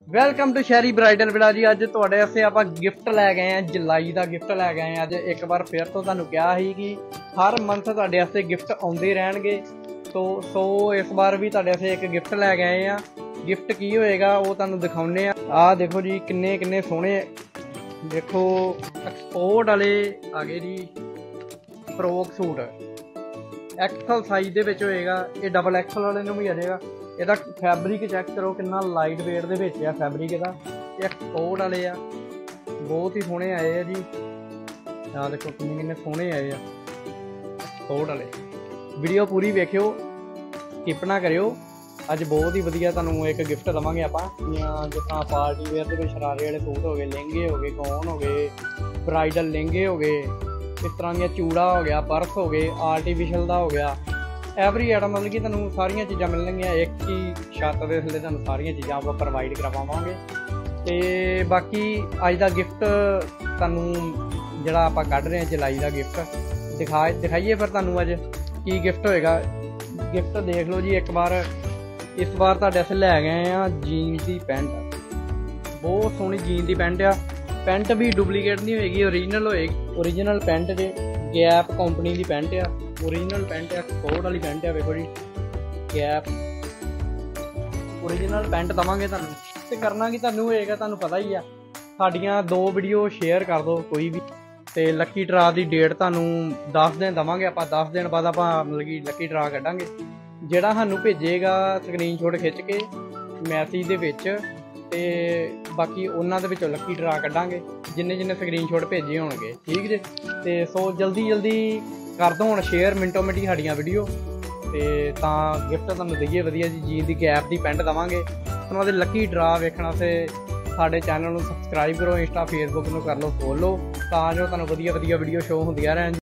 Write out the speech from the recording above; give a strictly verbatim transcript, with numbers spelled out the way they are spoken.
Welcome to Shehri bridal villa ਜੀ। ਅੱਜ ਤੁਹਾਡੇ ਵਾਸਤੇ ਆਪਾਂ ਗਿਫਟ ਲੈ ਗਏ ਆ, ਜੁਲਾਈ ਦਾ ਗਿਫਟ ਲੈ ਗਏ ਆ। ਅੱਜ ਇੱਕ ਵਾਰ ਫਿਰ ਤੋਂ ਤੁਹਾਨੂੰ ਕਿਹਾ ਸੀ ਕਿ ਹਰ ਮੰਥ ਤੁਹਾਡੇ ਵਾਸਤੇ ਗਿਫਟ ਆਉਂਦੇ ਰਹਿਣਗੇ। ਸੋ ਸੋ ਇਸ ਵਾਰ ਵੀ ਤੁਹਾਡੇ ਵਾਸਤੇ ਇੱਕ ਗਿਫਟ ਲੈ ਗਏ ਆ। ਗਿਫਟ ਕੀ ਹੋਏਗਾ ਉਹ ਤੁਹਾਨੂੰ ਦਿਖਾਉਂਦੇ ਆ। ਆਹ ਦੇਖੋ ਜੀ ਕਿੰਨੇ ਕਿੰਨੇ ਸੋਹਣੇ, ਦੇਖੋ ਐਕਸਪੋਰਟ ਵਾਲੇ ਆ ਗਏ ਜੀ ਫਰੋਕ ਸੂਟ। ਐਕਸਲ ਸਾਈਜ਼ ਦੇ ਵਿੱਚ ਹੋਏਗਾ, ਇਹ ਡਬਲ ਐਕਸਲ ਵਾਲੇ ਨੂੰ ਵੀ ਆ ਜਾਏਗਾ। ਇਹਦਾ ਫੈਬਰਿਕ ਚੈੱਕ ਕਰੋ ਕਿੰਨਾ ਲਾਈਟ ਵੇਟ ਦੇ ਵਿੱਚ ਆ ਫੈਬਰਿਕ ਇਹਦਾ। ਇਹ ਐਕਸਪੋਰਟ ਵਾਲੇ ਆ, ਬਹੁਤ ਹੀ ਸੋਹਣੇ ਆਏ ਆ ਜੀ। ਆਹ ਦੇਖੋ ਕਿੰਨੇ ਕਿੰਨੇ ਸੋਹਣੇ ਆਏ ਆ ਐਕਸਪੋਰਟ ਵਾਲੇ। ਵੀਡੀਓ ਪੂਰੀ ਵੇਖਿਓ, ਸਕਿਪ ਨਾ ਕਰਿਓ। ਅੱਜ ਬਹੁਤ ਹੀ ਵਧੀਆ ਤੁਹਾਨੂੰ ਇੱਕ ਗਿਫਟ ਦੇਵਾਂਗੇ ਆਪਾਂ। ਜਿਸ ਤਰ੍ਹਾਂ ਪਾਰਟੀ ਵੇਅਰ ਦੇ ਵਿੱਚ ਸ਼ਰਾਰੇ ਵਾਲੇ ਸੂਟ ਹੋ ਗਏ, ਲਹਿੰਗੇ ਹੋ ਗਏ, ਗੌਨ ਹੋ ਗਏ, ਬਰਾਈਡਲ ਲਹਿੰਗੇ ਹੋ ਗਏ, ਇਸ ਤਰ੍ਹਾਂ ਦੀਆਂ ਚੂੜਾ ਹੋ ਗਿਆ, ਪਰਸ ਹੋ ਗਏ, ਆਰਟੀਫਿਸ਼ਲ ਦਾ ਹੋ ਗਿਆ। ਐਵਰੀ ਆਈਟਮ ਮਤਲਬ ਕਿ ਤੁਹਾਨੂੰ ਸਾਰੀਆਂ ਚੀਜ਼ਾਂ ਮਿਲਣਗੀਆਂ ਇੱਕ ਹੀ ਛੱਤ ਦੇ ਥੱਲੇ। ਤੁਹਾਨੂੰ ਸਾਰੀਆਂ ਚੀਜ਼ਾਂ ਆਪਾਂ ਪ੍ਰੋਵਾਈਡ ਕਰਵਾਵਾਂਗੇ। ਤੇ ਬਾਕੀ ਅੱਜ ਦਾ ਗਿਫਟ ਤੁਹਾਨੂੰ ਜਿਹੜਾ ਆਪਾਂ ਕੱਢ ਰਹੇ ਹਾਂ ਜੁਲਾਈ ਦਾ ਗਿਫਟ ਦਿਖਾ ਦਿਖਾਈਏ ਫਿਰ ਤੁਹਾਨੂੰ ਅੱਜ ਕੀ ਗਿਫਟ ਹੋਏਗਾ। ਗਿਫਟ ਦੇਖ ਲਓ ਜੀ ਇੱਕ ਵਾਰ। ਇਸ ਵਾਰ ਤੁਹਾਡੇ ਵਾਸਤੇ ਲੈ ਗਏ ਆ ਜੀਨ ਦੀ ਪੈਂਟ। ਬਹੁਤ ਸੋਹਣੀ ਜੀਨ ਦੀ ਪੈਂਟ ਆ। ਪੈਂਟ ਵੀ ਡੁਪਲੀਕੇਟ ਨਹੀਂ ਹੋਏਗੀ, ਓਰੀਜਨਲ ਹੋਏਗੀ। ਓਰੀਜਨਲ ਪੈਂਟ ਜੇ ਗੈਪ ਕੰਪਨੀ ਦੀ ਪੈਂਟ ਆ, ਓਰੀਜਨਲ ਪੈਂਟ ਆ, ਐਕਸਪੋਰਟ ਵਾਲੀ ਪੈਂਟ ਆ। ਵੇਖੋ ਜੀ ਗੈਪ ਓਰੀਜਨਲ ਪੈਂਟ ਦਵਾਂਗੇ ਤੁਹਾਨੂੰ। ਤੇ ਕਰਨਾ ਕੀ ਤੁਹਾਨੂੰ ਹੋਏਗਾ, ਤੁਹਾਨੂੰ ਪਤਾ ਹੀ ਆ। ਸਾਡੀਆਂ ਦੋ ਵੀਡੀਓ ਸ਼ੇਅਰ ਕਰ ਦਿਓ ਕੋਈ ਵੀ। ਤੇ ਲੱਕੀ ਡਰਾ ਦੀ ਡੇਟ ਤੁਹਾਨੂੰ ਦਸ ਦਿਨ ਦੇਵਾਂਗੇ ਆਪਾਂ। ਦਸ ਦਿਨ ਬਾਅਦ ਆਪਾਂ ਮਤਲਬ ਕਿ ਲੱਕੀ ਡਰਾ ਕੱਢਾਂਗੇ। ਜਿਹੜਾ ਸਾਨੂੰ ਭੇਜੇਗਾ ਸਕਰੀਨਸ਼ਾਟ ਖਿੱਚ ਕੇ ਮੈਸੇਜ ਦੇ ਵਿੱਚ, ਤੇ ਬਾਕੀ ਉਹਨਾਂ ਦੇ ਵਿੱਚੋਂ ਲੱਕੀ ਡਰਾ ਕੱਢਾਂਗੇ ਜਿੰਨੇ ਜਿੰਨੇ ਸਕਰੀਨਸ਼ਾਟ ਭੇਜੇ ਹੋਣਗੇ। ਠੀਕ ਜੇ। ਤੇ ਸੋ ਜਲਦੀ ਜਲਦੀ ਕਰ ਦਿਓ ਹੁਣ ਸ਼ੇਅਰ, ਮਿੰਟੋ ਮਿੰਟੀ ਸਾਡੀਆਂ ਵੀਡੀਓ। ਤੇ ਤਾਂ ਗਿਫਟ ਤੁਹਾਨੂੰ ਦਈਏ ਵਧੀਆ ਜੀ ਜੀਨ ਦੀ ਗੈਪ ਦੀ ਪੈਂਟ ਦੇਵਾਂਗੇ। ਉਹਨਾਂ ਦੇ ਲੱਕੀ ਡਰਾ ਵੇਖਣ ਵਾਸਤੇ ਸਾਡੇ ਚੈਨਲ ਨੂੰ ਸਬਸਕ੍ਰਾਈਬ ਕਰੋ, ਇੰਸਟਾ ਫੇਸਬੁੱਕ ਨੂੰ ਕਰ ਲਓ ਫੋਲੋ, ਤਾਂ ਜੋ ਤੁਹਾਨੂੰ ਵਧੀਆ ਵਧੀਆ ਵੀਡੀਓ ਸ਼ੋ ਹੁੰਦੀਆਂ ਰਹਿਣ।